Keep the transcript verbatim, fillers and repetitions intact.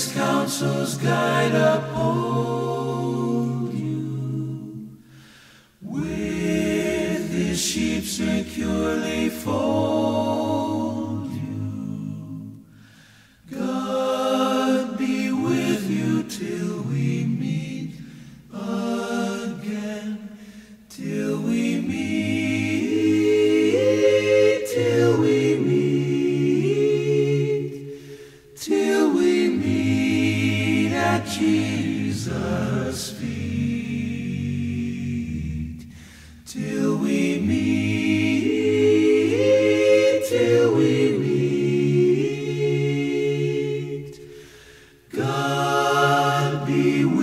his counsels guide uphold you. With his sheep securely fold you. God be with you till we meet again, till we meet, till we meet, till we meet at Jesus' feet, till we meet, till we meet. God be with